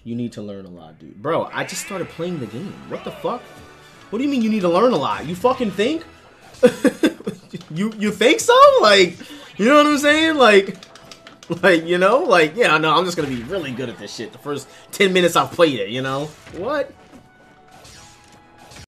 You need to learn a lot, dude. Bro, I just started playing the game. What the fuck? What do you mean you need to learn a lot? You fucking think? you think so? Like, you know what I'm saying? Like, you know? Like, yeah, no, I'm just gonna be really good at this shit the first 10 minutes I've played it, you know? What?